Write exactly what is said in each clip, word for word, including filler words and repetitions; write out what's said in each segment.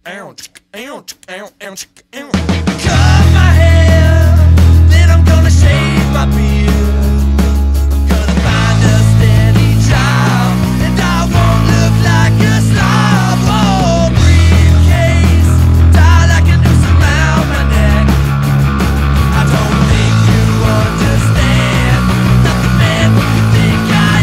Cut my hair, then I'm gonna shave my beard. Gonna find a steady job, and I won't look like a slob. Oh, briefcase, tie like a noose around my neck. I don't think you understand, not the man you think I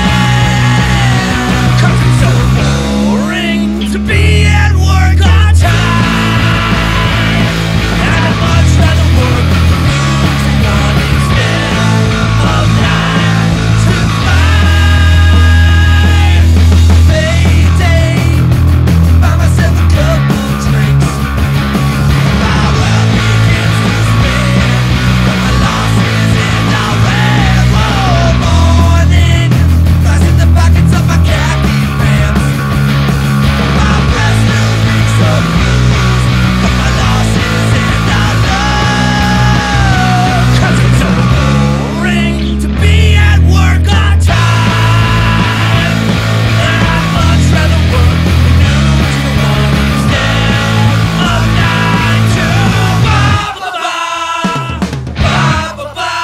am. 'Cause it's so boring to be at work on time, and I'd much rather work two to one instead of nine to five. Payday, buy myself a couple drinks. My wealth begins to spend, but my losses end already. Whoa, morning, flies in the pockets of my khaki pants. My breath still reeks of booze, but my losses end alone. 'Cause it's so boring to be at work on time, and I'd much rather work noon to one instead of nine to ba-ba-ba, ba-ba-ba.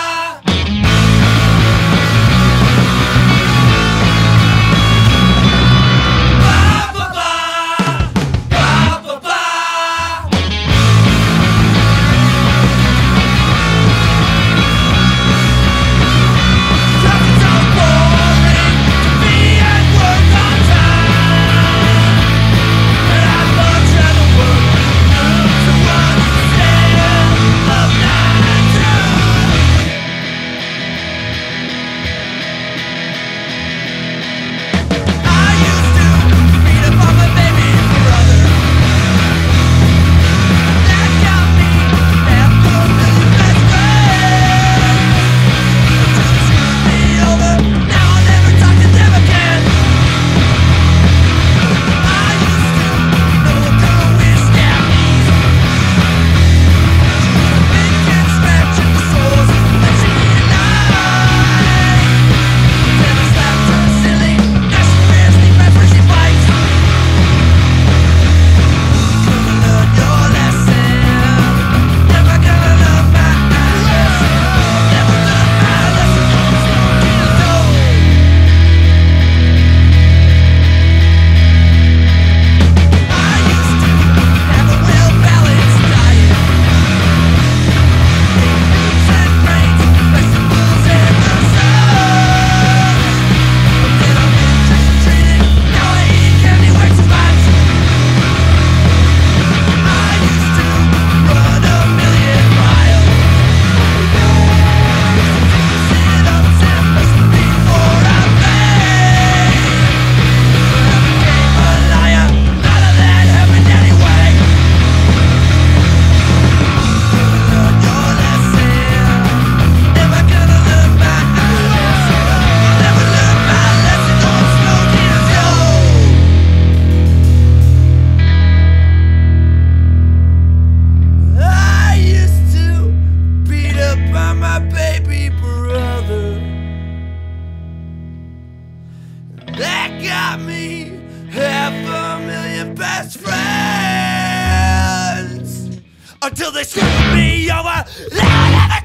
That got me half a million best friends until they screwed me over. They'll never